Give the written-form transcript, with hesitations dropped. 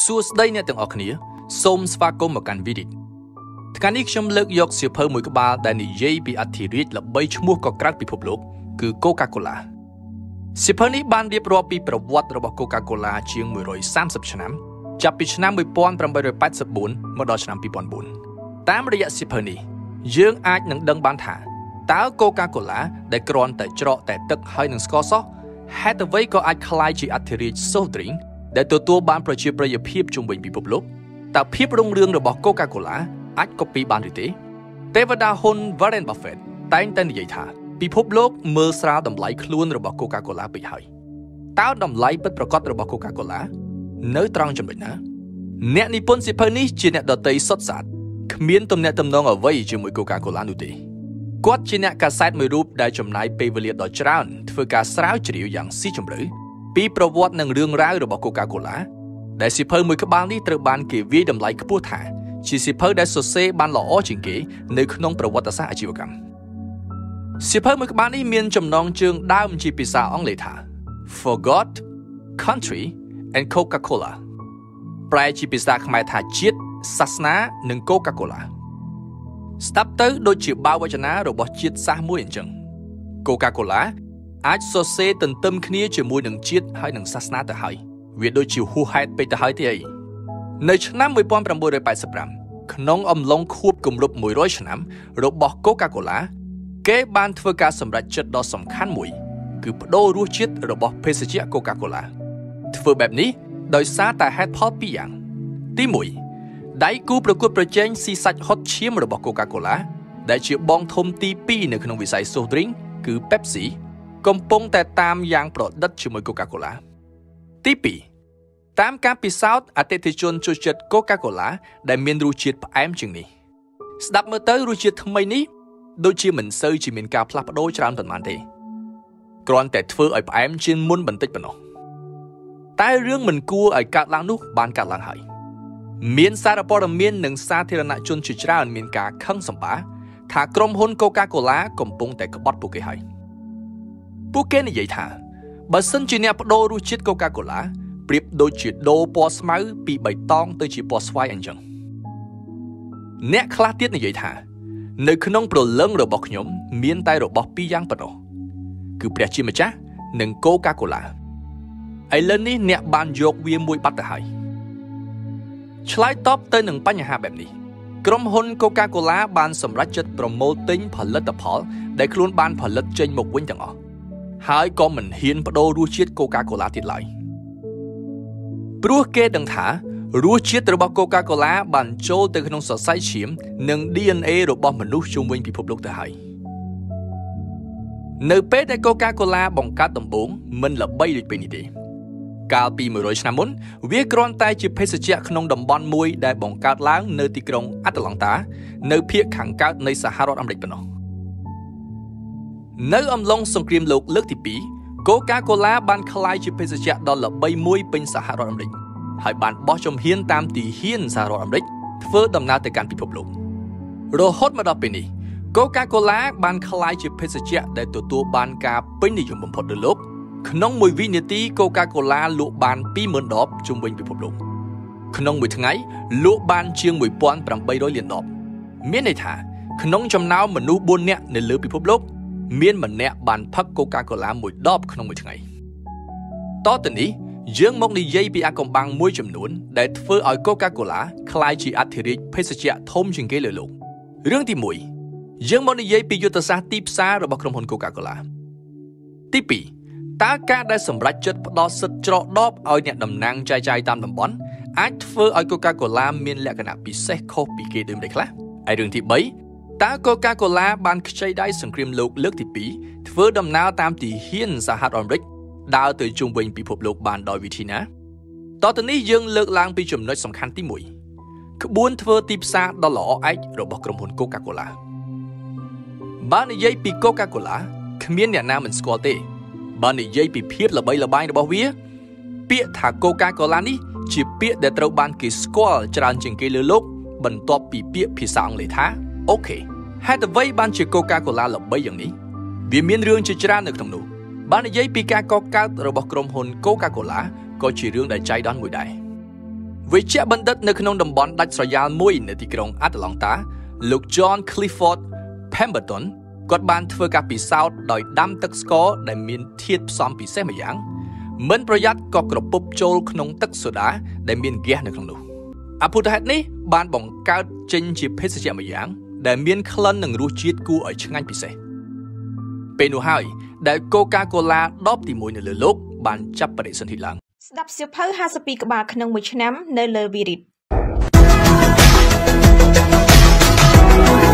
សួស្តីអ្នកទាំងអស់គ្នាសូមស្វាគមន៍មកកាន់វីដេអូថ្ងៃនេះខ្ញុំលើកយកសៀវភៅមួយក្បាលដែលនិយាយពីអធិរាជល្បីឈ្មោះក៏ក្រាត់ពិភពលោកគឺ Coca-Cola សៀវភៅនេះបានរៀបរាប់ពីប្រវត្តិរបស់ Coca-Cola ជាង130ឆ្នាំចាប់ពីឆ្នាំ1884មកដល់ឆ្នាំ2004តាមរយៈសៀវភៅនេះយើងអាចនឹងដឹងបានថាតើ Coca-Cola ដែលគ្រាន់តែច្រកតែទឹកហើយនឹងស្ករសហេតុអ្វីក៏អាចក្លាយជាអធិរាជ soft drink ដែលទទួលបានប្រជាប្រិយភាពជុំវិញពិភពលោកតើភាពរុងរឿងរបស់ Coca-Cola អាច copy បានឬទេទេវតាហ៊ុន Warren Buffett តែងតែនិយាយថាពិភពលោកមើលស្រាលតម្លៃខ្លួនរបស់ Coca-Cola ពេកហើយតើតម្លៃពិតប្រាកដរបស់ Coca-Cola នៅត្រង់ចំណុចណាអ្នកនិពន្ធសៀវភៅនេះជាអ្នកដតីសុទ្ធសាធគ្មានទំនាក់ទំនងអ្វីជាមួយ Coca-Cola នោះទេគាត់ជាអ្នកកាសែតមួយរូបដែលចំណាយពេលវេលាដ៏ច្រើនធ្វើការស្រាវជ្រាវយ៉ាងស៊ីជម្រៅពីប្រវត្តិនិងរឿងរ៉ាវរបស់ Coca-Cola ដែលសៀវភៅមួយក្បាលនេះត្រូវបានគេវាយតម្លៃខ្ពស់ថាជាសៀវភៅដែលសរសេរបានល្អជាងគេនៅក្នុងប្រវត្តិសាស្ត្រអាជីវកម្មសៀវភៅមួយក្បាលនេះមានចំណងជើងដើមជាភាសាអង់គ្លេសថា For God, Country and Coca-Cola ប្រែជាភាសាខ្មែរថាជាតិសាសនានិង Coca-Cola ស្ដាប់ទៅដូចជាបាវចនារបស់ជាតិសាសន៍មួយអញ្ចឹង Coca-Cola អាចសរសេរទន្ទឹមគ្នាជាមួយនឹងជាតិហើយនឹងសាសនាទៅហើយវាដូចជាហួសហេតុពេកទៅហើយទេអីនៅឆ្នាំ1985ក្នុងអំឡុងខួបគម្រប់100ឆ្នាំរបស់ Coca-Cola គេបានធ្វើការសម្រេចចិត្តដ៏សំខាន់មួយគឺប្ដូររសជាតិរបស់ភេសជ្ជៈ Coca-Cola ធ្វើបែបនេះដោយសារតែហេតុផលពីរយ៉ាងទី1ដៃគូប្រកួតប្រជែងស៊ីសាច់ហុតឈាមរបស់ Coca-Cola ដែលជាបងធំទី2នៅក្នុងវិស័យ soft drink គឺ Pepsi កំពុងតែតាមយ៉ាងប្រឌិតជាមួយ Coca-Cola ទី2តាមការពិសោធន៍អតិថិជនចូលចិត្ត Coca-Cola ដែលមានរសជាតិផ្អែមជាងនេះស្ដាប់មើលទៅរសជាតិថ្មីនេះដូចជាមិនសូវជាមានការផ្លាស់ប្ដូរច្រើនប៉ុន្មានទេគ្រាន់តែធ្វើឲ្យផ្អែមជាងមុនបន្តិចប៉ុណ្ណោះតែរឿងមិនគួរឲ្យកើតឡើងនោះបានកើតឡើងហើយមានសារព័ត៌មាននិងសាធារណជនជាច្រើនមានការខឹងសម្បាថាក្រុមហ៊ុន Coca-Cola កំពុងតែក្បត់ពួកគេហើយពួកគេនិយាយថាបើសិនជាអ្នកបដូររសជាតិ Coca-Cola ប្រៀបដូចជាដូរពណ៌ស្មៅពីបៃតងទៅជាពណ៌ស្វាយអញ្ចឹងអ្នកខ្លះទៀតនិយាយថានៅក្នុងព្រលឹងរបស់ខ្ញុំមានតែរបស់ពីរយ៉ាងប៉ុណ្ណោះគឺព្រះជាម្ចាស់និង Coca-Cola ឥឡូវនេះអ្នកបានយកវាមួយបាត់ទៅហើយឆ្លើយតបទៅនឹងបញ្ហាបែបនេះក្រុមហ៊ុន Coca-Cola បានសម្រេចចិត្តប្រមូលទិញផលិតផលដែលខ្លួនបានផលិតចេញមកវិញទាំងអស់ហើយក៏មិនហ៊ានបដូររសជាតិ Coca-Cola ទៀតឡើយព្រោះគេដឹងថារសជាតិរបស់ Coca-Cola បានចូលទៅក្នុងសរសៃឈាមនិង DNA របស់មនុស្សជុំវិញពិភពលោកទៅហើយនៅពេលដែល Coca-Cola បង្កើតដំបូងមិនល្បីដូចពេលនេះទេកាលពី100ឆ្នាំមុនវាគ្រាន់តែជាភេសជ្ជៈក្នុងតំបន់មួយដែលបង្កើតឡើងនៅទីក្រុង Atlanta នៅភាគខាងកើតនៃសហរដ្ឋអាមេរិកប៉ុណ្ណោះនៅអំឡុងសង្គ្រាមលោកលើកទី2 Coca-Cola បានក្លាយជាភេសជ្ជៈដ៏ល្បីមួយពេញសហរដ្ឋអាមេរិកហើយបានបោះជំហានតាមទីហ៊ានសហរដ្ឋអាមេរិកធ្វើដំណើរទៅកាន់ពិភពលោករហូតមកដល់ពេលនេះ Coca-Cola បានក្លាយជាភេសជ្ជៈដែលទទួលបានការពេញនិយមបំផុតលើលោកក្នុងមួយវិនាទី Coca-Cola លក់បាន 20,000 ដបជុំវិញពិភពលោកក្នុងមួយថ្ងៃលក់បានជាង 1,800 លានដបមានន័យថាក្នុងចំណោមមនុស្ស4នាក់នៅលើពិភពលោកមានម្នាក់បានផឹក Coca-Cola មួយដបក្នុងមួយថ្ងៃតទៅនេះយើងមកនិយាយពីអាថ៌កំបាំងមួយចំនួនដែលធ្វើឲ្យ Coca-Cola ក្លាយជាអធិរាជភេសជ្ជៈធំជាងគេលើលោករឿងទី1យើងមកនិយាយពីយុទ្ធសាស្ត្រទីផ្សាររបស់ក្រុមហ៊ុន Coca-Cola ទី2តើការដែលសម្រេចចិត្តផ្ដល់សិទ្ធិច្រកដបឲ្យអ្នកតំណាងចែកចាយតាមតំបន់អាចធ្វើឲ្យ Coca-Cola មានលក្ខណៈពិសេសខុសពីគេដូចម្តេចខ្លះហើយរឿងទី3តើ Coca-Cola បានខ្ចីដៃសង្គ្រាមលោកលើកទី2ធ្វើដំណើរតាមទីហ៊ានសហរដ្ឋអាមេរិកដើរទៅជុំវិញពិភពលោកបានដោយវិធីណាតទៅនេះយើងលើកឡើងពីចំណុចសំខាន់ទី1ក្បួនធ្វើទីផ្សារដ៏ល្អឯករបស់ក្រុមហ៊ុន Coca-Cola បើនិយាយពី Coca-Cola គ្មានអ្នកណាមិនស្គាល់ទេបើនិយាយពីភាពល្បីល្បាញរបស់វាពាក្យថា Coca-Cola នេះជាពាក្យដែលត្រូវបានគេស្គាល់ច្រើនជាងគេលើលោកបន្ទាប់ពីពាក្យភាសាអង់គ្លេសថា OK ហេតុអ្វីបានជា Coca-Cola ល្បីយ៉ាងនេះវាមានរឿងជាច្រើននៅក្នុងនោះបើនិយាយពីការកកើតរបស់ក្រុមហ៊ុន Coca-Cola ក៏ជារឿងដែលចៃដន្យមួយដែរវិជ្ជបណ្ឌិតនៅក្នុងតំបន់ដាច់ស្រយាលមួយនៅទីក្រុង Atlanta លោក John Clifford Pemberton គាត់បានធ្វើការពិសោធន៍ដោយដាំទឹកស្ករដែលមានធាតុផ្សំពិសេសម្យ៉ាងមិនប្រយ័ត្នក៏ក្រពុបចូលក្នុងទឹកសូដាដែលមានហ្គាសនៅក្នុងនោះអភូតហេតុនេះបានបង្កើតចេញជាភេសជ្ជៈម្យ៉ាងដែលមានក្លិននិងរសជាតិគួរឲ្យឆ្ងាញ់ពិសេសពេលនោះហើយដែល Coca-Cola ដបទី1នៅលើโลกបានចាប់បដិសន្ធិឡើងស្ដាប់សៀវភៅ52ក្បាលក្នុងមួយឆ្នាំនៅលើ Virit